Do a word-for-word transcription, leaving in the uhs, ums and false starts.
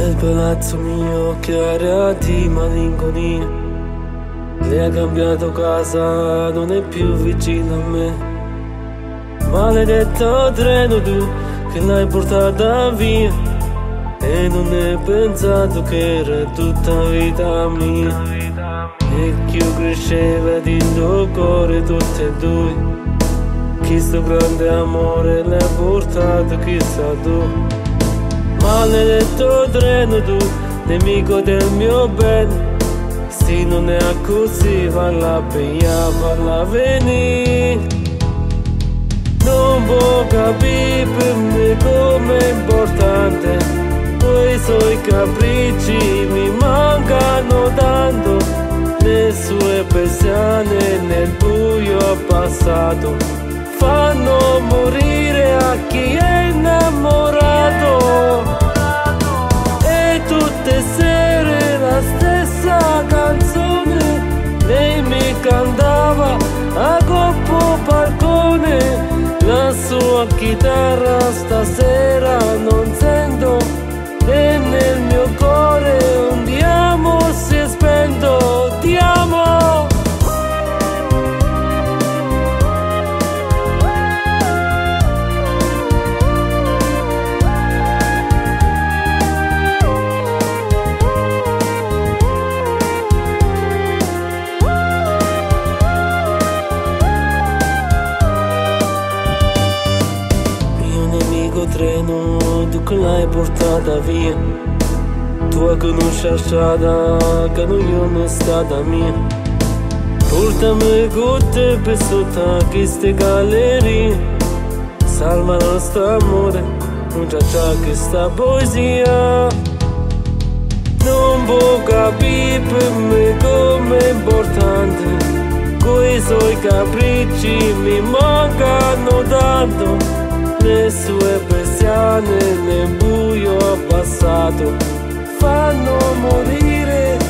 Nel palazzo mio che area di malinconia, lei ha cambiato casa, non è più vicino a me. Maledetto treno tu che l'hai portata via, e non hai pensato che era tutta vita mia. E chi cresceva di tuo cuore tutte e due, chi sto grande amore l'hai portato chissà dove. Maledetto treno tu, nemico del mio bene, se non è così valla via, valla venire. Non può capire per me come è importante, quei suoi capricci mi mancano tanto. Le sue persiane nel buio passato fanno morire a chi è innamorato. E tutte sere la stessa canzone lei mi cantava a coppo balcone. La sua chitarra stasera non sento, e nel mio cuore un ti amo si è spento. Ti amo. Treno, tu che l'hai portata via, tu conosci la strada che non è stata mia. Portami con te per sotto queste gallerie, salva il nostro amore, non c'è già questa poesia. Non può capire per me come è importante, quei suoi capricci mi mancano tanto. Le sue persiane nel buio passato fanno morire